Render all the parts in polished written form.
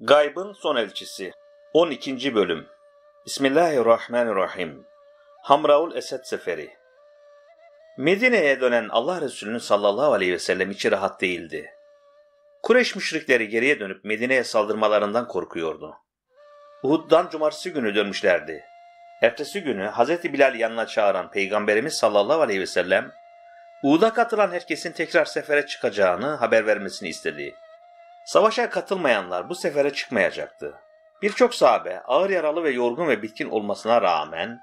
Gaybın Son Elçisi 12. Bölüm Bismillahirrahmanirrahim. Hamraul Esed Seferi. Medine'ye dönen Allah Resulü'nün sallallahu aleyhi ve sellem içi rahat değildi. Kureyş müşrikleri geriye dönüp Medine'ye saldırmalarından korkuyordu. Uhud'dan cumartesi günü dönmüşlerdi. Ertesi günü Hz. Bilal'i yanına çağıran Peygamberimiz sallallahu aleyhi ve sellem, Uhud'a katılan herkesin tekrar sefere çıkacağını haber vermesini istedi. Savaşa katılmayanlar bu sefere çıkmayacaktı. Birçok sahabe ağır yaralı ve yorgun ve bitkin olmasına rağmen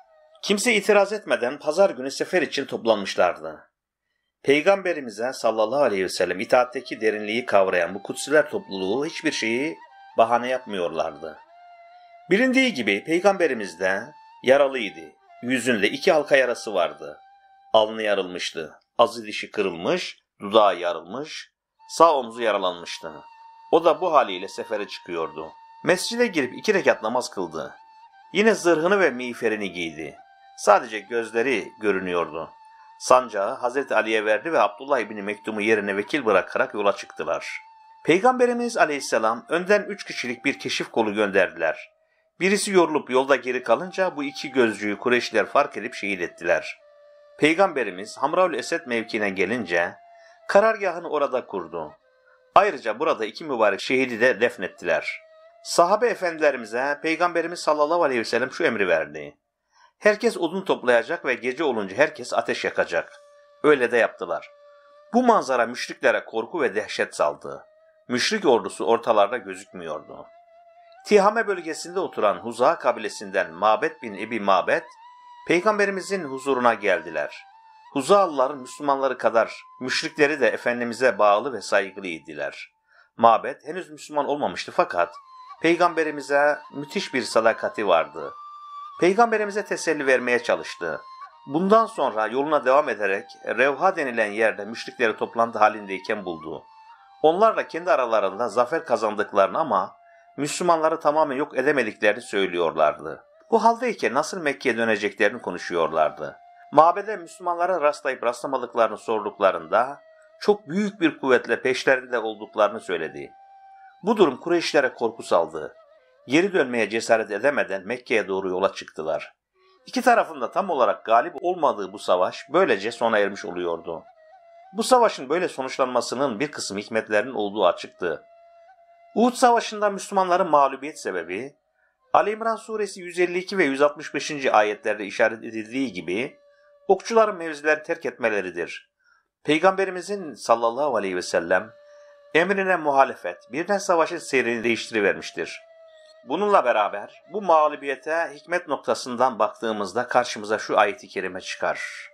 kimse itiraz etmeden pazar günü sefer için toplanmışlardı. Peygamberimize sallallahu aleyhi ve sellem itaatteki derinliği kavrayan bu kutsiler topluluğu hiçbir şeyi bahane yapmıyorlardı. Bilindiği gibi Peygamberimiz de yaralıydı. Yüzünde 2 halka yarası vardı. Alnı yarılmıştı. Azı dişi kırılmış, dudağı yarılmış, sağ omzu yaralanmıştı. O da bu haliyle sefere çıkıyordu. Mescide girip 2 rekat namaz kıldı. Yine zırhını ve miğferini giydi. Sadece gözleri görünüyordu. Sancağı Hazreti Ali'ye verdi ve Abdullah İbni Mektum'u yerine vekil bırakarak yola çıktılar. Peygamberimiz aleyhisselam önden 3 kişilik bir keşif kolu gönderdiler. Birisi yorulup yolda geri kalınca bu 2 gözcüyü Kureyşliler fark edip şehit ettiler. Peygamberimiz Hamraul Esed mevkiine gelince karargahını orada kurdu. Ayrıca burada 2 mübarek şehidi de defnettiler. Sahabe efendilerimize Peygamberimiz sallallahu aleyhi ve sellem şu emri verdi. Herkes odun toplayacak ve gece olunca herkes ateş yakacak. Öyle de yaptılar. Bu manzara müşriklere korku ve dehşet saldı. Müşrik ordusu ortalarda gözükmüyordu. Tihame bölgesinde oturan Huza kabilesinden Mabed bin Ebi Mabed, Peygamberimizin huzuruna geldiler. Huzalıların Müslümanları kadar müşrikleri de Efendimiz'e bağlı ve saygılıydılar. Mabed henüz Müslüman olmamıştı fakat Peygamberimize müthiş bir sadakati vardı. Peygamberimize teselli vermeye çalıştı. Bundan sonra yoluna devam ederek Revha denilen yerde müşrikleri toplantı halindeyken buldu. Onlarla kendi aralarında zafer kazandıklarını ama Müslümanları tamamen yok edemediklerini söylüyorlardı. Bu haldeyken nasıl Mekke'ye döneceklerini konuşuyorlardı. Mabede Müslümanlara rastlayıp rastlamadıklarını sorduklarında çok büyük bir kuvvetle peşlerinde olduklarını söyledi. Bu durum Kureyşlere korku saldı. Geri dönmeye cesaret edemeden Mekke'ye doğru yola çıktılar. 2 tarafında tam olarak galip olmadığı bu savaş böylece sona ermiş oluyordu. Bu savaşın böyle sonuçlanmasının bir kısım hikmetlerinin olduğu açıktı. Uhud Savaşı'nda Müslümanların mağlubiyet sebebi, Ali İmran suresi 152 ve 165. ayetlerde işaret edildiği gibi okçuların mevzileri terk etmeleridir. Peygamberimizin sallallahu aleyhi ve sellem emrine muhalefet birden savaşın seyrini değiştirivermiştir. Bununla beraber bu mağlubiyete hikmet noktasından baktığımızda karşımıza şu ayet-i kerime çıkar.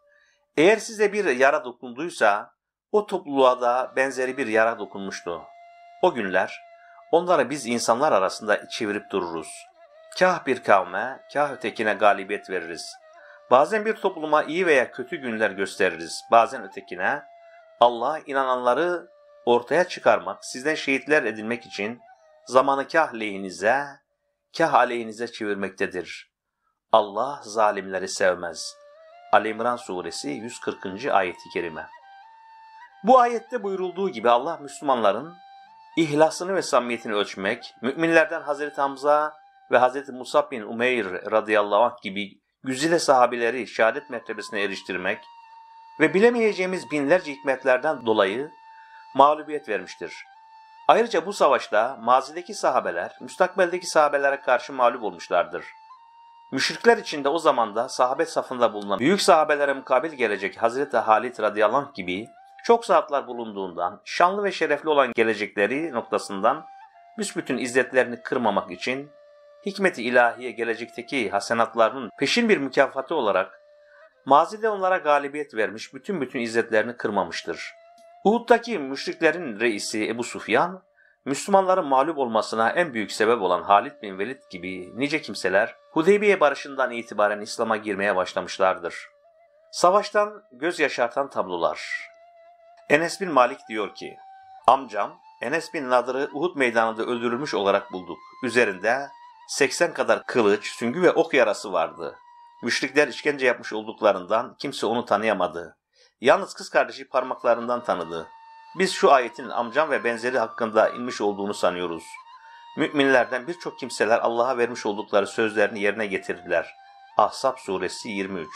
Eğer size bir yara dokunduysa o topluluğa da benzeri bir yara dokunmuştu. O günler onları biz insanlar arasında çevirip dururuz. Kah bir kavme, kah ötekine galibiyet veririz. Bazen bir topluma iyi veya kötü günler gösteririz. Bazen ötekine Allah inananları ortaya çıkarmak, sizden şehitler edilmek için zamanı kah lehinize, kah aleyhinize çevirmektedir. Allah zalimleri sevmez. Ali İmran suresi 140. ayet-i kerime. Bu ayette buyurulduğu gibi Allah Müslümanların ihlasını ve samimiyetini ölçmek, müminlerden Hazreti Hamza ve Hazreti Musab bin Umeyr radıyallahu anh gibi güzide sahabileri şehadet mertebesine eriştirmek ve bilemeyeceğimiz binlerce hikmetlerden dolayı mağlubiyet vermiştir. Ayrıca bu savaşta mazideki sahabeler, müstakbeldeki sahabelere karşı mağlup olmuşlardır. Müşrikler içinde o zamanda sahabe safında bulunan büyük sahabelere mukabil gelecek Hazreti Halid radıyallahu anh gibi çok saatler bulunduğundan, şanlı ve şerefli olan gelecekleri noktasından büsbütün izzetlerini kırmamak için hikmet-i ilahiye gelecekteki hasenatlarının peşin bir mükafatı olarak mazide onlara galibiyet vermiş bütün izzetlerini kırmamıştır. Uhud'daki müşriklerin reisi Ebu Sufyan, Müslümanların mağlup olmasına en büyük sebep olan Halid bin Velid gibi nice kimseler Hudeybiye barışından itibaren İslam'a girmeye başlamışlardır. Savaştan göz yaşartan tablolar. Enes bin Malik diyor ki, amcam Enes bin Nadır'ı Uhud meydanında öldürülmüş olarak bulduk. Üzerinde 80 kadar kılıç, süngü ve ok yarası vardı. Müşrikler işkence yapmış olduklarından kimse onu tanıyamadı. Yalnız kız kardeşi parmaklarından tanıdı. Biz şu ayetin amcam ve benzeri hakkında inmiş olduğunu sanıyoruz. Müminlerden birçok kimseler Allah'a vermiş oldukları sözlerini yerine getirdiler. Ahzab suresi 23.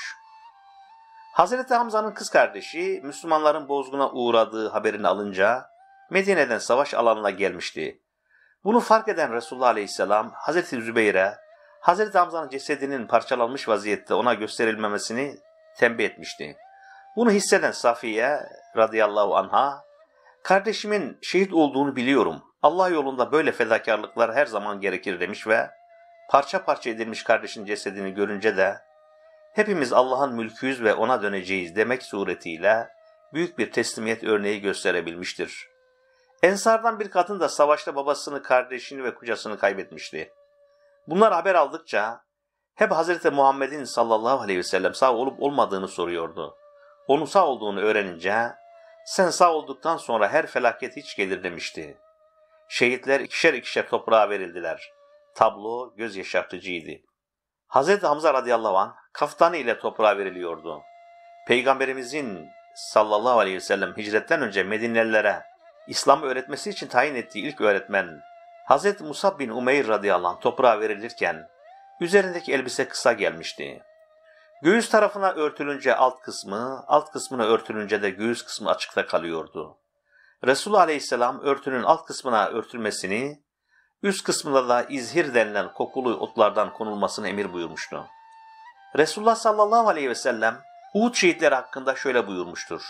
Hazreti Hamza'nın kız kardeşi Müslümanların bozguna uğradığı haberini alınca Medine'den savaş alanına gelmişti. Bunu fark eden Resulullah Aleyhisselam Hazreti Zübeyir'e Hazreti Hamza'nın cesedinin parçalanmış vaziyette ona gösterilmemesini tembih etmişti. Bunu hisseden Safiye radıyallahu anha, kardeşimin şehit olduğunu biliyorum. Allah yolunda böyle fedakarlıklar her zaman gerekir demiş ve parça parça edilmiş kardeşin cesedini görünce de hepimiz Allah'ın mülküyüz ve ona döneceğiz demek suretiyle büyük bir teslimiyet örneği gösterebilmiştir. Ensardan bir kadın da savaşta babasını, kardeşini ve kocasını kaybetmişti. Bunlar haber aldıkça hep Hazreti Muhammed'in sallallahu aleyhi ve sellem sağ olup olmadığını soruyordu. Onun sağ olduğunu öğrenince sen sağ olduktan sonra her felaket hiç gelir demişti. Şehitler ikişer ikişer toprağa verildiler. Tablo göz yaşartıcıydı. Hazreti Hamza radıyallahu anh kaftanı ile toprağa veriliyordu. Peygamberimizin sallallahu aleyhi ve sellem hicretten önce Medinelilere İslam'ı öğretmesi için tayin ettiği ilk öğretmen Hazreti Musab bin Umeyr radıyallahu anh toprağa verilirken üzerindeki elbise kısa gelmişti. Göğüs tarafına örtülünce alt kısmı, alt kısmına örtülünce de göğüs kısmı açıkta kalıyordu. Resulullah aleyhisselam örtünün alt kısmına örtülmesini, üst kısmında da izhir denilen kokulu otlardan konulmasını emir buyurmuştu. Resulullah sallallahu aleyhi ve sellem Uhud şehitleri hakkında şöyle buyurmuştur.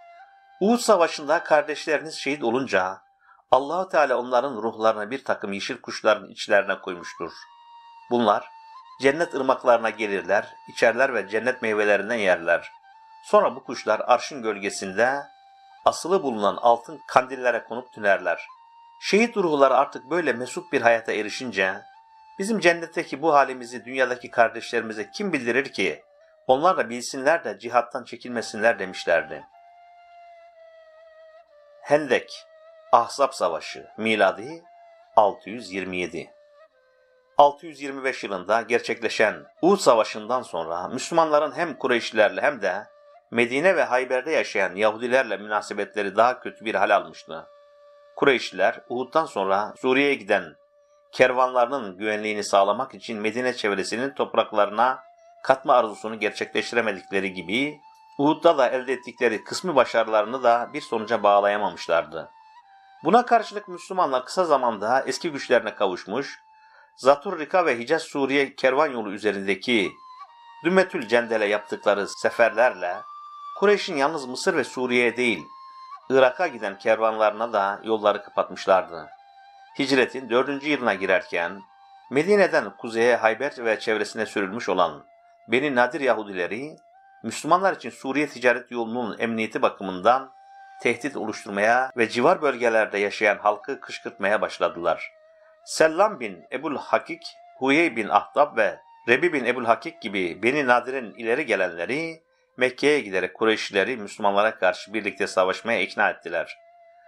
Uhud savaşında kardeşleriniz şehit olunca Allah-u Teala onların ruhlarını bir takım yeşil kuşların içlerine koymuştur. Bunlar cennet ırmaklarına gelirler, içerler ve cennet meyvelerinden yerler. Sonra bu kuşlar arşın gölgesinde asılı bulunan altın kandillere konup tünerler. Şehit ruhları artık böyle mesut bir hayata erişince bizim cennetteki bu halimizi dünyadaki kardeşlerimize kim bildirir ki onlar da bilsinler de cihattan çekilmesinler demişlerdi. Hendek, Ahzab Savaşı, miladi 627. 625 yılında gerçekleşen Uhud Savaşı'ndan sonra Müslümanların hem Kureyşlilerle hem de Medine ve Hayber'de yaşayan Yahudilerle münasebetleri daha kötü bir hal almıştı. Kureyşliler Uhud'dan sonra Suriye'ye giden kervanlarının güvenliğini sağlamak için Medine çevresinin topraklarına katma arzusunu gerçekleştiremedikleri gibi Uhud'da da elde ettikleri kısmi başarılarını da bir sonuca bağlayamamışlardı. Buna karşılık Müslümanlar kısa zamanda eski güçlerine kavuşmuş, Zaturrika ve Hicaz Suriye kervan yolu üzerindeki Dümmetül Cendel'e yaptıkları seferlerle Kureyş'in yalnız Mısır ve Suriye'ye değil, Irak'a giden kervanlarına da yolları kapatmışlardı. Hicretin 4. yılına girerken Medine'den kuzeye Hayber ve çevresine sürülmüş olan Beni Nadir Yahudileri, Müslümanlar için Suriye ticaret yolunun emniyeti bakımından tehdit oluşturmaya ve civar bölgelerde yaşayan halkı kışkırtmaya başladılar. Sellam bin Ebul Hakik, Huyey bin Ahtab ve Rebi bin Ebul Hakik gibi Beni Nadir'in ileri gelenleri Mekke'ye giderek Kureyşlileri Müslümanlara karşı birlikte savaşmaya ikna ettiler.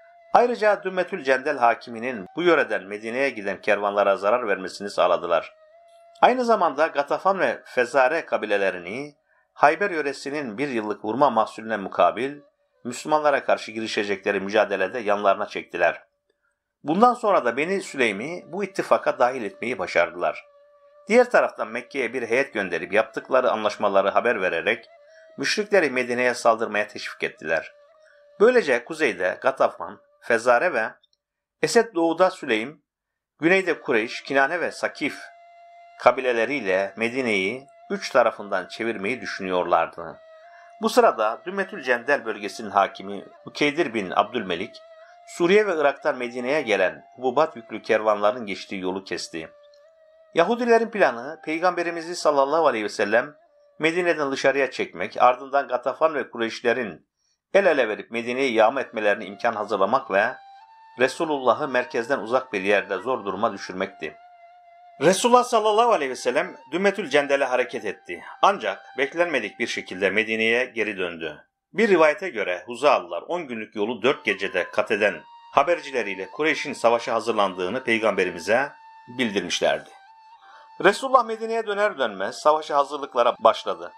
Ayrıca Dümmetül Cendel hakiminin bu yöreden Medine'ye giden kervanlara zarar vermesini sağladılar. Aynı zamanda Gatafan ve Fezare kabilelerini Hayber yöresinin bir yıllık vurma mahsulüne mukabil Müslümanlara karşı girişecekleri mücadelede yanlarına çektiler. Bundan sonra da Beni Süleym'i bu ittifaka dahil etmeyi başardılar. Diğer taraftan Mekke'ye bir heyet gönderip yaptıkları anlaşmaları haber vererek müşrikleri Medine'ye saldırmaya teşvik ettiler. Böylece kuzeyde Gatafan, Fezare ve Esed doğuda Süleym, güneyde Kureyş, Kinane ve Sakif kabileleriyle Medine'yi üç tarafından çevirmeyi düşünüyorlardı. Bu sırada Dümmetül Cendel bölgesinin hakimi Ukeydir bin Abdülmelik, Suriye ve Irak'tan Medine'ye gelen hububat yüklü kervanların geçtiği yolu kesti. Yahudilerin planı Peygamberimizi sallallahu aleyhi ve sellem Medine'den dışarıya çekmek, ardından Gatafan ve Kureyşlerin el ele verip Medine'yi yağma etmelerine imkan hazırlamak ve Resulullah'ı merkezden uzak bir yerde zor duruma düşürmekti. Resulullah sallallahu aleyhi ve sellem Dümmetül Cendel'e hareket etti. Ancak beklenmedik bir şekilde Medine'ye geri döndü. Bir rivayete göre Huzalılar 10 günlük yolu 4 gecede kat eden habercileriyle Kureyş'in savaşa hazırlandığını Peygamberimize bildirmişlerdi. Resulullah Medine'ye döner dönmez savaşa hazırlıklara başladı.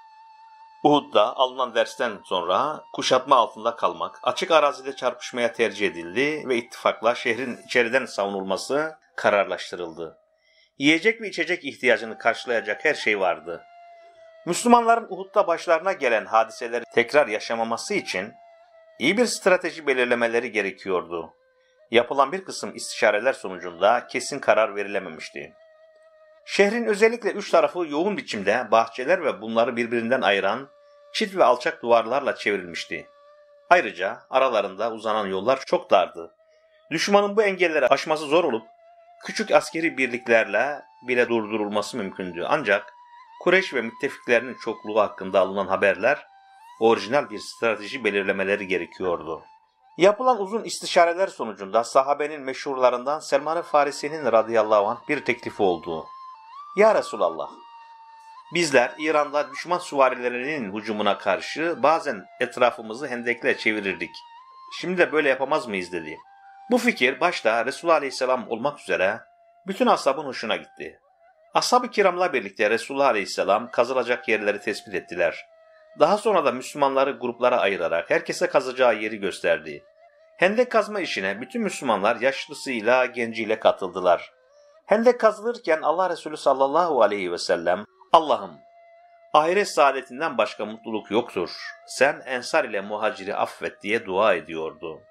Uhud'da alınan dersten sonra kuşatma altında kalmak, açık arazide çarpışmaya tercih edildi ve ittifakla şehrin içeriden savunulması kararlaştırıldı. Yiyecek ve içecek ihtiyacını karşılayacak her şey vardı. Müslümanların Uhud'da başlarına gelen hadiseleri tekrar yaşamaması için iyi bir strateji belirlemeleri gerekiyordu. Yapılan bir kısım istişareler sonucunda kesin karar verilememişti. Şehrin özellikle üç tarafı yoğun biçimde bahçeler ve bunları birbirinden ayıran çit ve alçak duvarlarla çevrilmişti. Ayrıca aralarında uzanan yollar çok dardı. Düşmanın bu engelleri aşması zor olup küçük askeri birliklerle bile durdurulması mümkündü. Ancak Kureyş ve müttefiklerinin çokluğu hakkında alınan haberler orijinal bir strateji belirlemeleri gerekiyordu. Yapılan uzun istişareler sonucunda sahabenin meşhurlarından Selman-ı Farisi'nin radıyallahu anh bir teklifi oldu. Ya Resulallah, bizler İran'da düşman süvarilerinin hücumuna karşı bazen etrafımızı hendekle çevirirdik. Şimdi de böyle yapamaz mıyız dedi. Bu fikir başta Resulullah Aleyhisselam olmak üzere bütün ashabın hoşuna gitti. Ashab-ı kiramla birlikte Resulullah Aleyhisselam kazılacak yerleri tespit ettiler. Daha sonra da Müslümanları gruplara ayırarak herkese kazacağı yeri gösterdi. Hendek kazma işine bütün Müslümanlar yaşlısıyla genciyle katıldılar. Hendek kazılırken Allah Resulü sallallahu aleyhi ve sellem, Allah'ım, ahiret saadetinden başka mutluluk yoktur. Sen Ensar ile Muhacir'i affet diye dua ediyordu.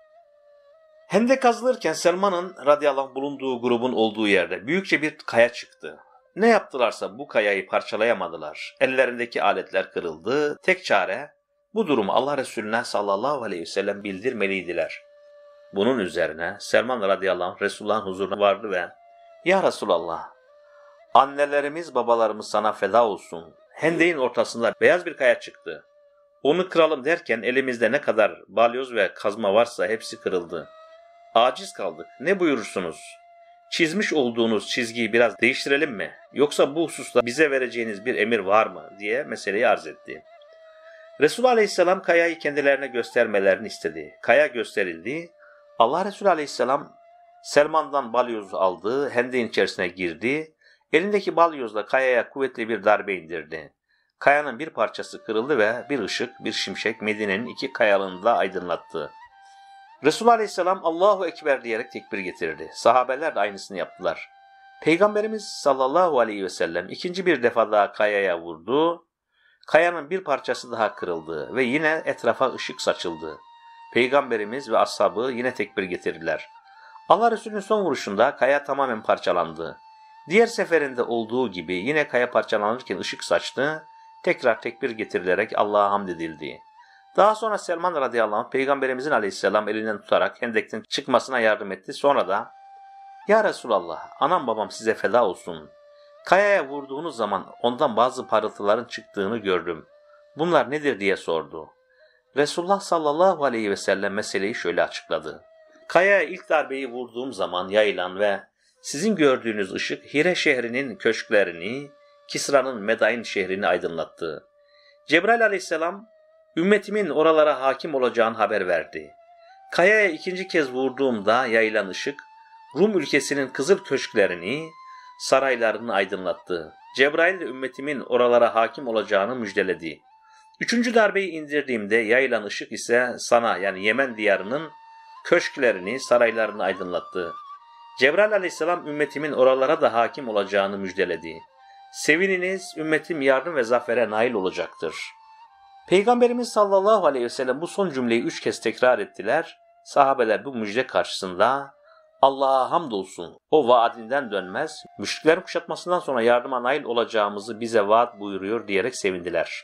Hendek kazılırken Selman'ın radıyallahu anh bulunduğu grubun olduğu yerde büyükçe bir kaya çıktı. Ne yaptılarsa bu kayayı parçalayamadılar. Ellerindeki aletler kırıldı. Tek çare bu durumu Allah Resulüne sallallahu aleyhi ve sellem bildirmeliydiler. Bunun üzerine Selman radıyallahu anh Resulullah'ın huzuruna vardı ve Ya Resulallah, annelerimiz babalarımız sana feda olsun. Hendeğin ortasında beyaz bir kaya çıktı. Onu kıralım derken elimizde ne kadar balyoz ve kazma varsa hepsi kırıldı. Aciz kaldık. Ne buyurursunuz? Çizmiş olduğunuz çizgiyi biraz değiştirelim mi? Yoksa bu hususta bize vereceğiniz bir emir var mı? Diye meseleyi arz etti. Resulullah Aleyhisselam kayayı kendilerine göstermelerini istedi. Kaya gösterildi. Allah Resulü Aleyhisselam Selman'dan balyozu aldı, hendeğin içerisine girdi. Elindeki balyozla kayaya kuvvetli bir darbe indirdi. Kayanın bir parçası kırıldı ve bir ışık, bir şimşek Medine'nin iki kayalığını da aydınlattı. Resulullah Aleyhisselam Allahu Ekber diyerek tekbir getirdi. Sahabeler de aynısını yaptılar. Peygamberimiz sallallahu aleyhi ve sellem ikinci bir defa daha kayaya vurdu. Kayanın bir parçası daha kırıldı ve yine etrafa ışık saçıldı. Peygamberimiz ve ashabı yine tekbir getirdiler. Allah Resulü'nün son vuruşunda kaya tamamen parçalandı. Diğer seferinde olduğu gibi yine kaya parçalanırken ışık saçtı. Tekrar tekbir getirilerek Allah'a hamd edildi. Daha sonra Selman radıyallahu anh Peygamberimizin aleyhisselam elinden tutarak hendekten çıkmasına yardım etti. Sonra da Ya Resulallah, anam babam size feda olsun. Kayaya vurduğunuz zaman ondan bazı parıltıların çıktığını gördüm. Bunlar nedir diye sordu. Resulullah sallallahu aleyhi ve sellem meseleyi şöyle açıkladı. Kayaya ilk darbeyi vurduğum zaman yayılan ve sizin gördüğünüz ışık Hire şehrinin köşklerini, Kisra'nın Medain şehrini aydınlattı. Cebrail aleyhisselam ümmetimin oralara hakim olacağını haber verdi. Kayaya ikinci kez vurduğumda yayılan ışık Rum ülkesinin kızıl köşklerini, saraylarını aydınlattı. Cebrail de ümmetimin oralara hakim olacağını müjdeledi. Üçüncü darbeyi indirdiğimde yayılan ışık ise sana yani Yemen diyarının köşklerini, saraylarını aydınlattı. Cebrail aleyhisselam ümmetimin oralara da hakim olacağını müjdeledi. Sevininiz, ümmetim yardım ve zafere nail olacaktır. Peygamberimiz sallallahu aleyhi ve sellem bu son cümleyi 3 kez tekrar ettiler. Sahabeler bu müjde karşısında Allah'a hamdolsun o vaadinden dönmez, müşriklerin kuşatmasından sonra yardıma nail olacağımızı bize vaat buyuruyor diyerek sevindiler.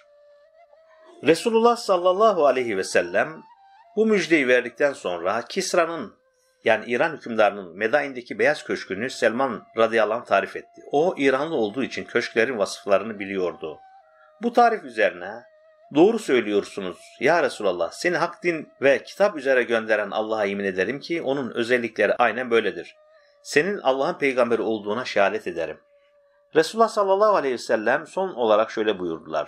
Resulullah sallallahu aleyhi ve sellem bu müjdeyi verdikten sonra Kisra'nın yani İran hükümdarının Medain'deki beyaz köşkünü Selman radıyallahu anh tarif etti. O İranlı olduğu için köşklerin vasıflarını biliyordu. Bu tarif üzerine doğru söylüyorsunuz ya Resulallah, seni hak din ve kitap üzere gönderen Allah'a yemin ederim ki onun özellikleri aynen böyledir. Senin Allah'ın peygamberi olduğuna şehadet ederim. Resulullah sallallahu aleyhi ve sellem son olarak şöyle buyurdular.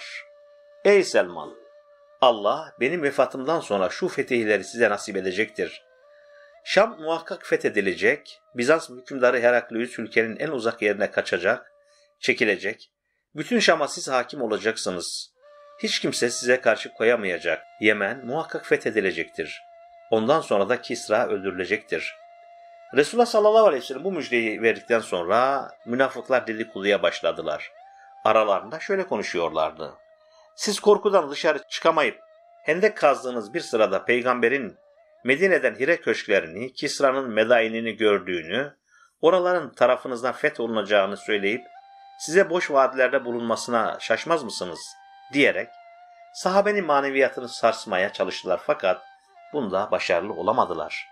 Ey Selman! Allah benim vefatımdan sonra şu fetihleri size nasip edecektir. Şam muhakkak fethedilecek, Bizans hükümdarı Heraklius ülkenin en uzak yerine kaçacak, çekilecek, bütün Şam'a siz hakim olacaksınız. Hiç kimse size karşı koyamayacak. Yemen muhakkak fethedilecektir. Ondan sonra da Kisra öldürülecektir. Resulullah sallallahu aleyhi ve sellem bu müjdeyi verdikten sonra münafıklar dedikoduya başladılar. Aralarında şöyle konuşuyorlardı. Siz korkudan dışarı çıkamayıp hendek kazdığınız bir sırada peygamberin Medine'den Hire köşklerini, Kisra'nın medainini gördüğünü, oraların tarafınızdan fetholunacağını söyleyip size boş vaatlerde bulunmasına şaşmaz mısınız diyerek sahabenin maneviyatını sarsmaya çalıştılar fakat bunda başarılı olamadılar.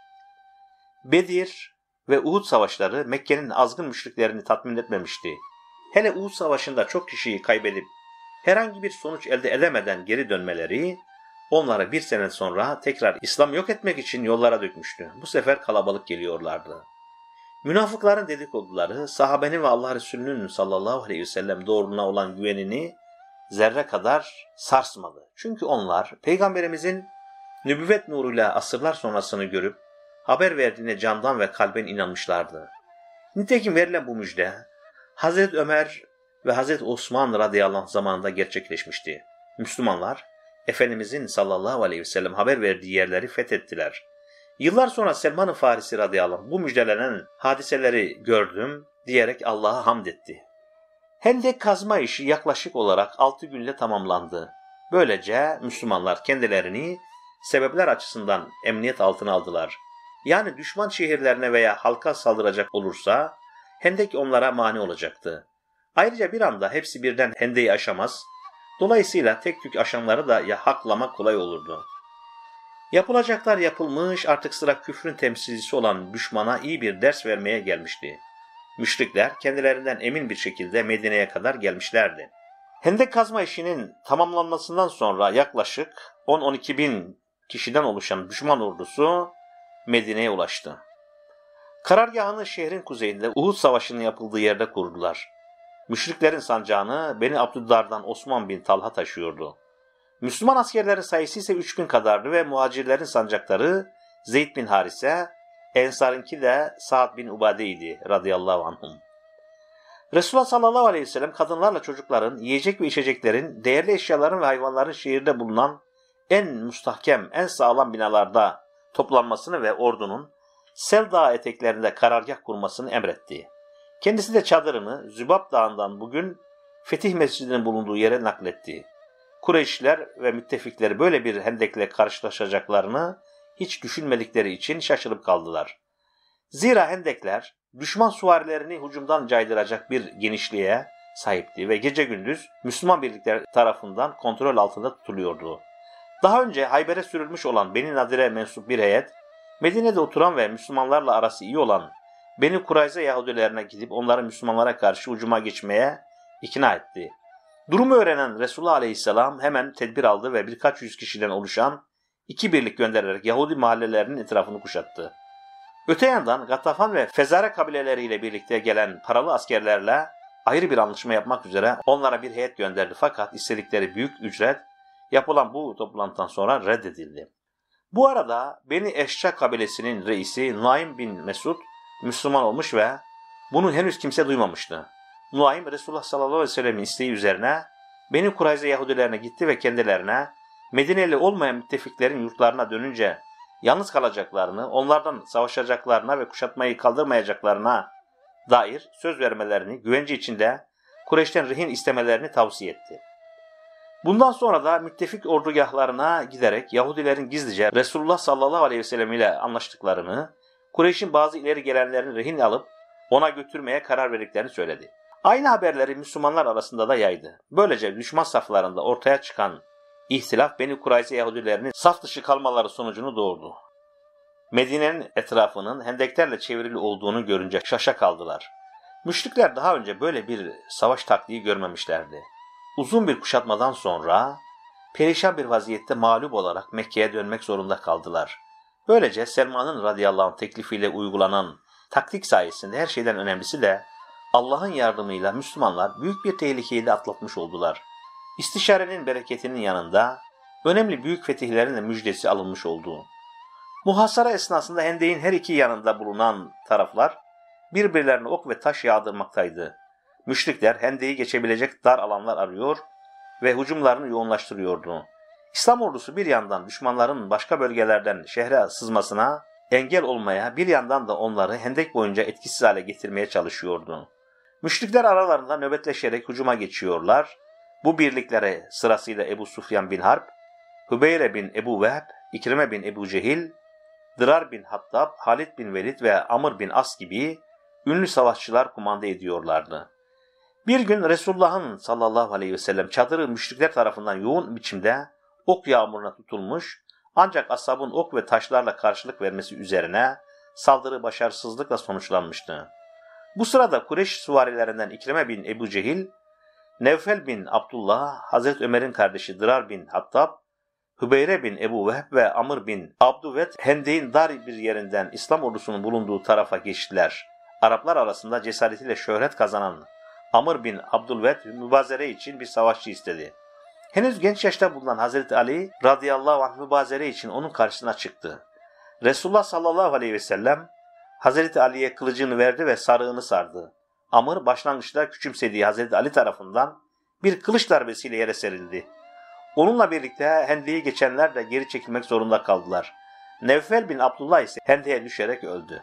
Bedir ve Uhud savaşları Mekke'nin azgın müşriklerini tatmin etmemişti. Hele Uhud savaşında çok kişiyi kaybedip herhangi bir sonuç elde edemeden geri dönmeleri onları bir sene sonra tekrar İslam yok etmek için yollara dökmüştü. Bu sefer kalabalık geliyorlardı. Münafıkların dedikoduları sahabenin ve Allah Resulü'nün sallallahu aleyhi ve sellem doğruluğuna olan güvenini zerre kadar sarsmadı. Çünkü onlar Peygamberimizin nübüvvet nuruyla asırlar sonrasını görüp haber verdiğine candan ve kalben inanmışlardı. Nitekim verilen bu müjde Hazreti Ömer ve Hazreti Osman radıyallahu anh zamanında gerçekleşmişti. Müslümanlar Efendimizin sallallahu aleyhi ve sellem haber verdiği yerleri fethettiler. Yıllar sonra Selman-ı Farisi radıyallahu anh bu müjdelenen hadiseleri gördüm diyerek Allah'a hamd etti. Hendek kazma işi yaklaşık olarak 6 günle tamamlandı. Böylece Müslümanlar kendilerini sebepler açısından emniyet altına aldılar. Yani düşman şehirlerine veya halka saldıracak olursa hendek onlara mani olacaktı. Ayrıca bir anda hepsi birden hendeyi aşamaz. Dolayısıyla tek tük aşanları da haklamak kolay olurdu. Yapılacaklar yapılmış, artık sıra küfrün temsilcisi olan düşmana iyi bir ders vermeye gelmişti. Müşrikler kendilerinden emin bir şekilde Medine'ye kadar gelmişlerdi. Hendek kazma işinin tamamlanmasından sonra yaklaşık 10-12 bin kişiden oluşan düşman ordusu Medine'ye ulaştı. Karargahını şehrin kuzeyinde Uhud Savaşı'nın yapıldığı yerde kurdular. Müşriklerin sancağını Beni Abdüddar'dan Osman bin Talha taşıyordu. Müslüman askerlerin sayısı ise 3000 kadardı ve muhacirlerin sancakları Zeyd bin Harise, Ensar'ınki de Sa'd bin Ubade idi radıyallahu anhum. Resulullah sallallahu aleyhi ve sellem kadınlarla çocukların, yiyecek ve içeceklerin, değerli eşyaların ve hayvanların şehirde bulunan en müstahkem, en sağlam binalarda toplanmasını ve ordunun Sel Dağı eteklerinde karargah kurmasını emretti. Kendisi de çadırını Zübab Dağı'ndan bugün Fetih Mescidi'nin bulunduğu yere nakletti. Kureyşliler ve müttefikleri böyle bir hendekle karşılaşacaklarını hiç düşünmedikleri için şaşırıp kaldılar. Zira hendekler düşman süvarilerini hücumdan caydıracak bir genişliğe sahipti ve gece gündüz Müslüman birlikler tarafından kontrol altında tutuluyordu. Daha önce Hayber'e sürülmüş olan Beni Nadir'e mensup bir heyet, Medine'de oturan ve Müslümanlarla arası iyi olan Beni Kurayza Yahudilerine gidip onları Müslümanlara karşı hücuma geçmeye ikna etti. Durumu öğrenen Resulullah Aleyhisselam hemen tedbir aldı ve birkaç yüz kişiden oluşan 2 birlik göndererek Yahudi mahallelerinin etrafını kuşattı. Öte yandan Gattafan ve Fezare kabileleriyle birlikte gelen paralı askerlerle ayrı bir anlaşma yapmak üzere onlara bir heyet gönderdi fakat istedikleri büyük ücret yapılan bu toplantıdan sonra reddedildi. Bu arada Beni Eşça kabilesinin reisi Nuaym bin Mesud Müslüman olmuş ve bunu henüz kimse duymamıştı. Nuaym Resulullah sallallahu aleyhi ve sellem'in isteği üzerine Beni Kurayza Yahudilerine gitti ve kendilerine Medineli olmayan müttefiklerin yurtlarına dönünce yalnız kalacaklarını, onlardan savaşacaklarına ve kuşatmayı kaldırmayacaklarına dair söz vermelerini, güvence içinde Kureyş'ten rehin istemelerini tavsiye etti. Bundan sonra da müttefik ordugahlarına giderek Yahudilerin gizlice Resulullah sallallahu aleyhi ve sellem ile anlaştıklarını, Kureyş'in bazı ileri gelenlerini rehin alıp ona götürmeye karar verdiklerini söyledi. Aynı haberleri Müslümanlar arasında da yaydı. Böylece düşman saflarında ortaya çıkan ihtilaf Beni Kurayza Yahudilerinin saf dışı kalmaları sonucunu doğurdu. Medine'nin etrafının hendeklerle çevrili olduğunu görünce şaşa kaldılar. Müşrikler daha önce böyle bir savaş taktiği görmemişlerdi. Uzun bir kuşatmadan sonra perişan bir vaziyette mağlup olarak Mekke'ye dönmek zorunda kaldılar. Böylece Selman'ın radıyallahu anh teklifiyle uygulanan taktik sayesinde her şeyden önemlisi de Allah'ın yardımıyla Müslümanlar büyük bir tehlikeyi de atlatmış oldular. İstişarenin bereketinin yanında önemli büyük fetihlerin de müjdesi alınmış oldu. Muhasara esnasında hendeğin her iki yanında bulunan taraflar birbirlerine ok ve taş yağdırmaktaydı. Müşrikler hendeyi geçebilecek dar alanlar arıyor ve hücumlarını yoğunlaştırıyordu. İslam ordusu bir yandan düşmanların başka bölgelerden şehre sızmasına engel olmaya, bir yandan da onları hendek boyunca etkisiz hale getirmeye çalışıyordu. Müşrikler aralarında nöbetleşerek hücuma geçiyorlar. Bu birliklere sırasıyla Ebu Sufyan bin Harp, Hübeyre bin Ebu Vehb, İkrime bin Ebu Cehil, Dırar bin Hattab, Halid bin Velid ve Amr bin As gibi ünlü savaşçılar kumanda ediyorlardı. Bir gün Resulullah'ın sallallahu aleyhi ve sellem çadırı müşrikler tarafından yoğun biçimde ok yağmuruna tutulmuş, ancak ashabın ok ve taşlarla karşılık vermesi üzerine saldırı başarısızlıkla sonuçlanmıştı. Bu sırada Kureyş süvarilerinden İkrime bin Ebu Cehil, Nevfel bin Abdullah, Hazreti Ömer'in kardeşi Dırar bin Hattab, Hübeyre bin Ebu Vehb ve Amr bin Abdüvet Hendek'in dar bir yerinden İslam ordusunun bulunduğu tarafa geçtiler. Araplar arasında cesaretiyle şöhret kazanan Amr bin Abdülvet mübazere için bir savaşçı istedi. Henüz genç yaşta bulunan Hazreti Ali radıyallahu anh mübazere için onun karşısına çıktı. Resulullah sallallahu aleyhi ve sellem Hazreti Ali'ye kılıcını verdi ve sarığını sardı. Amr başlangıçta küçümsediği Hazreti Ali tarafından bir kılıç darbesiyle yere serildi. Onunla birlikte Hendek'i geçenler de geri çekilmek zorunda kaldılar. Nevfel bin Abdullah ise Hendek'e düşerek öldü.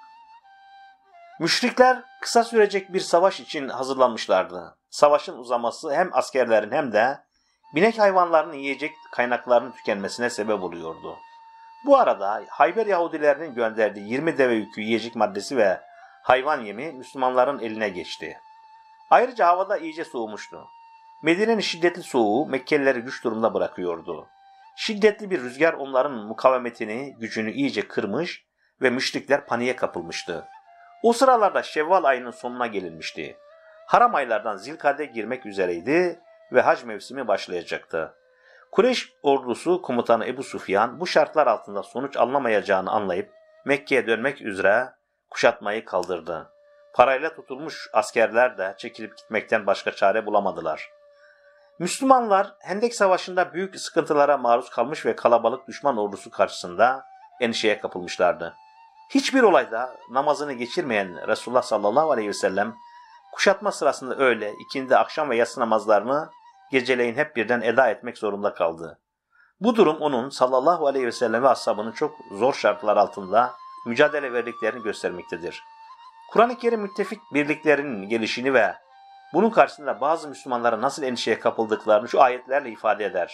Müşrikler kısa sürecek bir savaş için hazırlanmışlardı. Savaşın uzaması hem askerlerin hem de binek hayvanlarının yiyecek kaynaklarının tükenmesine sebep oluyordu. Bu arada Hayber Yahudilerinin gönderdiği 20 deve yükü yiyecek maddesi ve hayvan yemi Müslümanların eline geçti. Ayrıca havada iyice soğumuştu. Medine'nin şiddetli soğuğu Mekkelileri güç durumda bırakıyordu. Şiddetli bir rüzgar onların mukavemetini, gücünü iyice kırmış ve müşrikler paniğe kapılmıştı. O sıralarda Şevval ayının sonuna gelinmişti. Haram aylardan Zilkade girmek üzereydi ve hac mevsimi başlayacaktı. Kureyş ordusu komutanı Ebu Sufyan bu şartlar altında sonuç alınamayacağını anlayıp Mekke'ye dönmek üzere kuşatmayı kaldırdı. Parayla tutulmuş askerler de çekilip gitmekten başka çare bulamadılar. Müslümanlar Hendek Savaşı'nda büyük sıkıntılara maruz kalmış ve kalabalık düşman ordusu karşısında endişeye kapılmışlardı. Hiçbir olayda namazını geçirmeyen Resulullah sallallahu aleyhi ve sellem kuşatma sırasında öğle, ikindi, akşam ve yatsı namazlarını geceleyin hep birden eda etmek zorunda kaldı. Bu durum onun sallallahu aleyhi ve sellem ve ashabının çok zor şartlar altında mücadele verdiklerini göstermektedir. Kur'an-ı Kerim müttefik birliklerinin gelişini ve bunun karşısında bazı Müslümanlara nasıl endişeye kapıldıklarını şu ayetlerle ifade eder.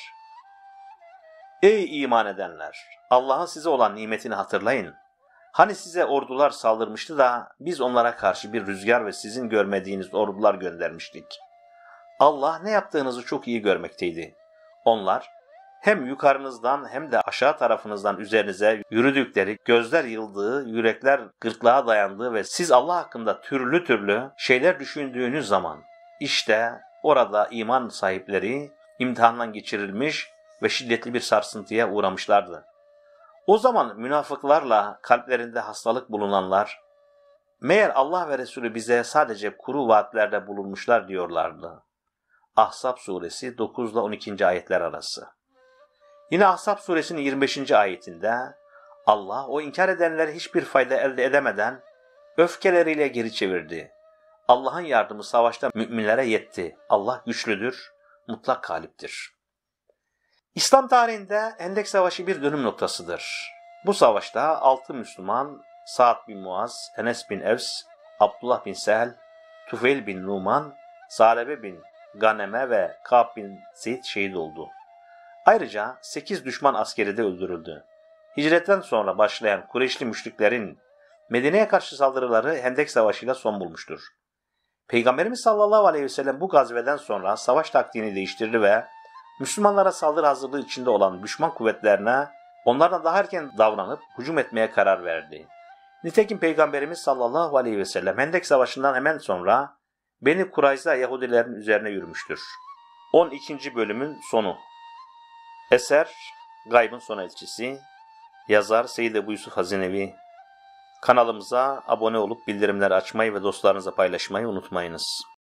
Ey iman edenler! Allah'ın size olan nimetini hatırlayın. Hani size ordular saldırmıştı da biz onlara karşı bir rüzgar ve sizin görmediğiniz ordular göndermiştik. Allah ne yaptığınızı çok iyi görmekteydi. Onlar hem yukarınızdan hem de aşağı tarafınızdan üzerinize yürüdükleri, gözler yıldığı, yürekler gırtlağa dayandığı ve siz Allah hakkında türlü türlü şeyler düşündüğünüz zaman işte orada iman sahipleri imtihandan geçirilmiş ve şiddetli bir sarsıntıya uğramışlardı. O zaman münafıklarla kalplerinde hastalık bulunanlar, meğer Allah ve Resulü bize sadece kuru vaatlerde bulunmuşlar diyorlardı. Ahzab suresi 9 ile 12. ayetler arası. Yine Ahzab suresinin 25. ayetinde Allah o inkar edenleri hiçbir fayda elde edemeden öfkeleriyle geri çevirdi. Allah'ın yardımı savaşta müminlere yetti. Allah güçlüdür, mutlak galiptir. İslam tarihinde Hendek Savaşı bir dönüm noktasıdır. Bu savaşta 6 Müslüman Sa'd bin Muaz, Enes bin Evs, Abdullah bin Sehl, Tufeyl bin Numan, Salebe bin Ganeme ve Ka'b bin Zeyd şehit oldu. Ayrıca 8 düşman askeri de öldürüldü. Hicretten sonra başlayan Kureyşli müşriklerin Medine'ye karşı saldırıları Hendek Savaşı'yla son bulmuştur. Peygamberimiz sallallahu aleyhi ve sellem bu gazveden sonra savaş taktiğini değiştirdi ve Müslümanlara saldırı hazırlığı içinde olan düşman kuvvetlerine onlardan daha erken davranıp hücum etmeye karar verdi. Nitekim Peygamberimiz sallallahu aleyhi ve sellem Hendek Savaşı'ndan hemen sonra Beni Kurayza Yahudilerin üzerine yürümüştür. 12. bölümün sonu. Eser Gaybın Son Elçisi. Yazar Seyyid Ebu Yusuf Hazinevi. Kanalımıza abone olup bildirimleri açmayı ve dostlarınızla paylaşmayı unutmayınız.